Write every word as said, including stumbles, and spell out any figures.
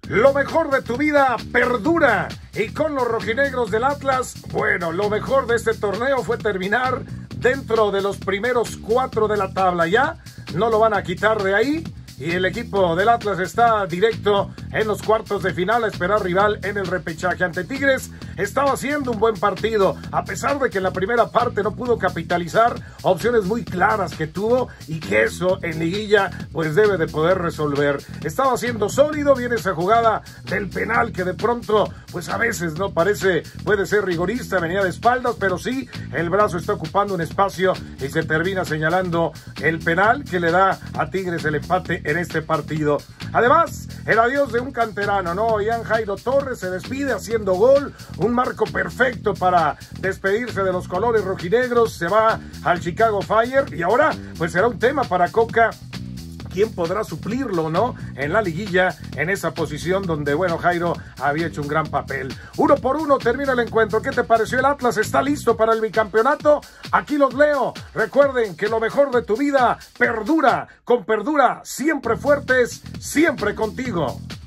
Lo mejor de tu vida perdura. Y con los rojinegros del Atlas, bueno, lo mejor de este torneo fue terminar dentro de los primeros cuatro de la tabla. Ya no lo van a quitar de ahí. Y el equipo del Atlas está directo en los cuartos de final a esperar rival en el repechaje. Ante Tigres estaba haciendo un buen partido, a pesar de que en la primera parte no pudo capitalizar opciones muy claras que tuvo y que eso en liguilla pues debe de poder resolver. Estaba siendo sólido, viene esa jugada del penal que de pronto pues a veces no parece, puede ser rigorista, venía de espaldas, pero sí, el brazo está ocupando un espacio y se termina señalando el penal que le da a Tigres el empate en este partido. Además, el adiós de un canterano, ¿no? Ian Jairo Torres se despide haciendo gol, un marco perfecto para despedirse de los colores rojinegros, se va al Chicago Fire y ahora pues será un tema para Coca. ¿Quién podrá suplirlo, no? En la liguilla, en esa posición donde, bueno, Jairo había hecho un gran papel. Uno por uno termina el encuentro. ¿Qué te pareció? ¿El Atlas está listo para el bicampeonato? Aquí los leo. Recuerden que lo mejor de tu vida perdura. Con Perdura, siempre fuertes, siempre contigo.